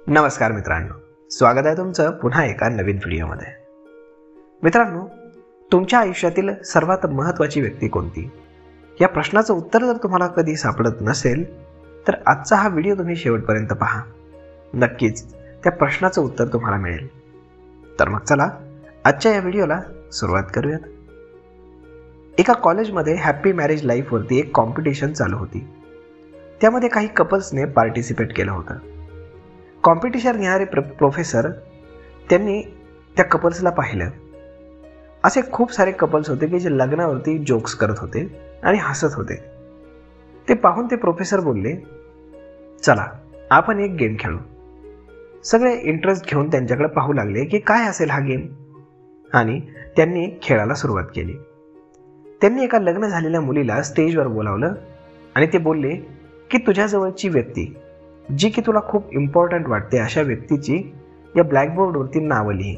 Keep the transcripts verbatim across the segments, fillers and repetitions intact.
नमस्कार मित्रांनो, स्वागत आहे तुमचं पुन्हा एका नवीन व्हिडिओमध्ये। मित्रांनो, तुमच्या आयुष्यातील सर्वात महत्त्वाची व्यक्ती कोणती या प्रश्नाचं उत्तर जर तुम्हाला कधी सापडत नसेल तर आजचा हा व्हिडिओ तुम्ही शेवटपर्यंत पहा। नक्कीच त्या प्रश्नाचं उत्तर तुम्हाला मिळेल। तर मग चला आजच्या या व्हिडिओला सुरुवात करूयात। एका कॉलेजमध्ये हॅपी मॅरेज लाईफवरती एक कॉम्पिटिशन चालू होती। त्यामध्ये काही कपल्सने पार्टिसिपेट केलं होतं। कॉम्पिटिशन घेणारे प्र प्रोफेसर त्यांनी त्या कपल्सला पाहिलं। असे खूप सारे कपल्स होते की जे लग्नावरती जोक्स करत होते आणि हसत होते। ते पाहून ते प्रोफेसर बोलले, चला आपण एक गेम खेळू। सगळे इंटरेस्ट घेऊन त्यांच्याकडे पाहू लागले की काय असेल हा गेम, आणि त्यांनी खेळाला सुरुवात केली। त्यांनी एका लग्न झालेल्या मुलीला स्टेजवर बोलावलं आणि ते बोलले की तुझ्याजवळची व्यक्ती जी की तुला खूप इम्पॉर्टंट वाटते अशा व्यक्तीची या ब्लॅकबोर्डवरती नावं लिही,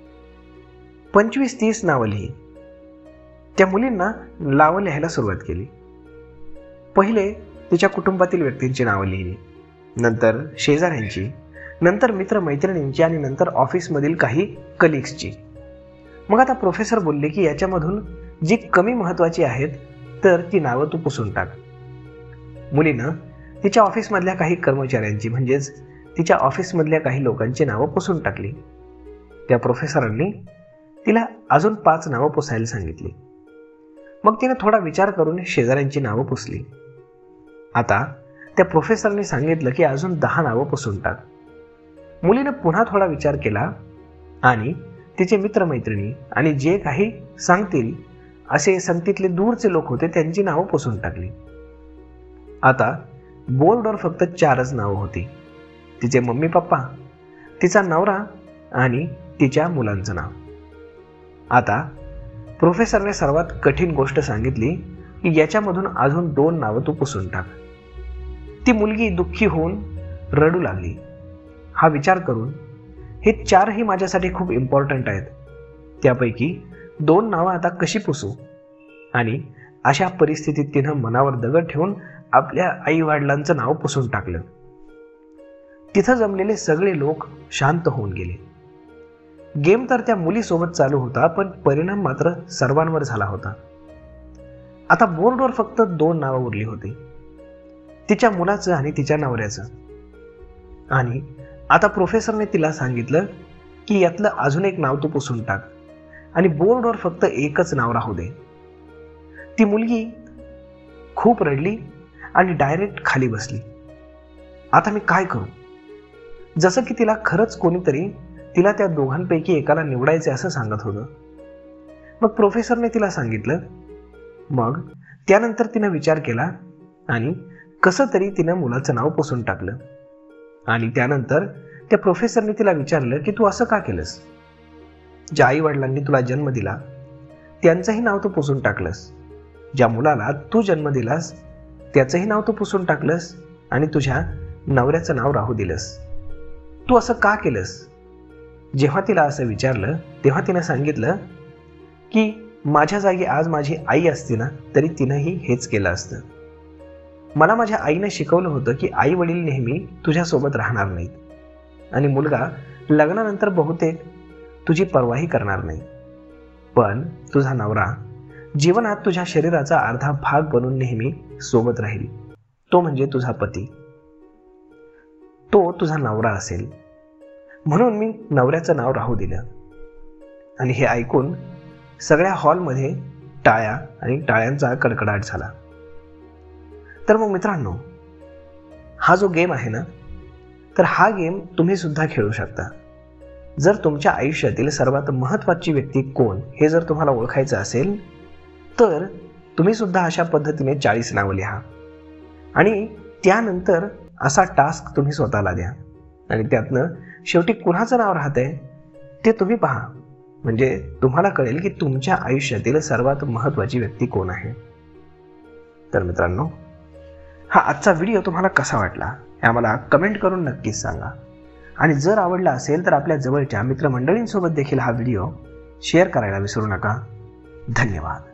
पंचवीस तीस नावं लिही। त्या मुलींना नावं लिहायला सुरुवात केली। पहिले तिच्या कुटुंबातील व्यक्तींची नावं लिहिली, नंतर शेजाऱ्यांची, नंतर मित्रमैत्रिणींची आणि नंतर ऑफिसमधील काही कलिग्सची। मग आता प्रोफेसर बोलले की याच्यामधून जी कमी महत्त्वाची आहेत तर ती नावं तू पुसून टाक। मुलीनं तिच्या ऑफिसमधल्या काही कर्मचाऱ्यांची म्हणजेच तिच्या ऑफिसमधल्या काही लोकांची नावं पुसून टाकली। त्या प्रोफेसरांनी तिला अजून पाच नावं पुसायला सांगितली। मग तिने थोडा विचार करून शेजाऱ्यांची नावं पुसली। आता त्या प्रोफेसरने सांगितलं की अजून दहा नावं पुसून टाक। मुलीनं पुन्हा थोडा विचार केला आणि तिचे मित्रमैत्रिणी आणि जे काही सांगतील असे संगतीतले दूरचे लोक होते त्यांची नावं पुसून टाकली। आता बोर्डवर फक्त चारच नावं होती, तिचे मम्मी पप्पा, तिचा नवरा आणि तिच्या मुलांचं नाव। आता प्रोफेसरने सर्वात कठीण गोष्ट सांगितली की याच्यामधून अजून दोन नावं तू पुसून टाक। ती मुलगी दुःखी होऊन रडू लागली। हा विचार करून हे चारही माझ्यासाठी खूप इम्पॉर्टंट आहेत, त्यापैकी दोन नावं आता कशी पुसू? आणि अशा परिस्थितीत तिनं मनावर दगड ठेवून आपल्या आई वडिलांचं नाव पुसून टाकलं। तिथं जमलेले सगळे लोक शांत होऊन गेले। गेम तर त्या मुलीसोबत चालू होता, पण परिणाम मात्र सर्वांवर झाला होता। आता बोर्डवर फक्त दोन नावं उरली होती, तिच्या मुलाचं आणि तिच्या नवऱ्याचं। आणि आता प्रोफेसरने तिला सांगितलं की यातलं अजून एक नाव तू पुसून टाक आणि बोर्डवर फक्त एकच नाव राहू दे। ती मुलगी खूप रडली आणि डायरेक्ट खाली बसली। आता मी काय करू? जसं की तिला खरंच कोणीतरी तिला त्या दोघांपैकी एकाला निवडायचे असं सांगत होतं। मग प्रोफेसरने तिला सांगितलं। मग त्यानंतर तिनं विचार केला आणि कसं तरी तिनं मुलाचं नाव पुसून टाकलं। आणि त्यानंतर त्या प्रोफेसरने तिला विचारलं की तू असं का केलंस? ज्या आई वडिलांनी तुला जन्म दिला त्यांचंही नाव तू पुसून टाकलंस, ज्या मुलाला तू जन्म दिलास त्याचंही नाव तू पुसून टाकलंस आणि तुझ्या नवऱ्याचं नाव राहू दिलंस। तू असं का केलंस? जेव्हा तिला असं विचारलं तेव्हा तिनं सांगितलं की माझ्या जागी आज माझी आई असती ना तरी तिनंही हेच केलं असतं। मला माझ्या आईने शिकवलं होतं की आई वडील नेहमी तुझ्यासोबत राहणार नाहीत आणि मुलगा लग्नानंतर बहुतेक तुझी पर्वाही करणार नाही, पण तुझा नवरा जीवनात तुझ्या शरीराचा अर्धा भाग बनून नेहमी सोबत राहील। तो म्हणजे तुझा पती, तो तुझा नवरा असेल, म्हणून मी नवऱ्याचं नाव राहू दिलं। आणि हे ऐकून सगळ्या हॉलमध्ये टाळ्या आणि टाळ्यांचा कडकडाट झाला। तर मग मित्रांनो, हा जो गेम आहे ना, तर हा गेम तुम्ही सुद्धा खेळू शकता। जर तुमच्या आयुष्यातील सर्वात महत्त्वाची व्यक्ती कोण हे जर तुम्हाला ओळखायचं असेल तर तुम्ही सुद्धा अशा पद्धतीने चाळीस नावं लिहा आणि त्यानंतर असा टास्क तुम्ही स्वतःला द्या आणि त्यातनं शेवटी कुणाचं नाव राहतंय ते तुम्ही पहा, म्हणजे तुम्हाला कळेल की तुमच्या आयुष्यातील सर्वात महत्त्वाची व्यक्ती कोण आहे। तर मित्रांनो, हा आजचा व्हिडिओ तुम्हाला कसा वाटला हे आम्हाला कमेंट करून नक्कीच सांगा आणि जर आवडला असेल तर आपल्या जवळच्या मित्रमंडळींसोबत देखील हा व्हिडिओ शेअर करायला विसरू नका। धन्यवाद।